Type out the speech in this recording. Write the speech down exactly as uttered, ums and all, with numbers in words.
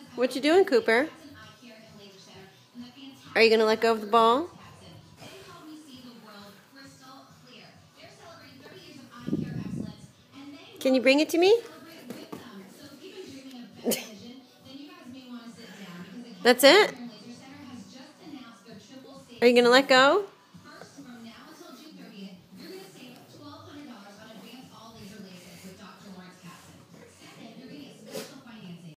What you doing, Cooper? Are you going to let go of the ball? Can you bring it to me? That's it? Are you going to let go?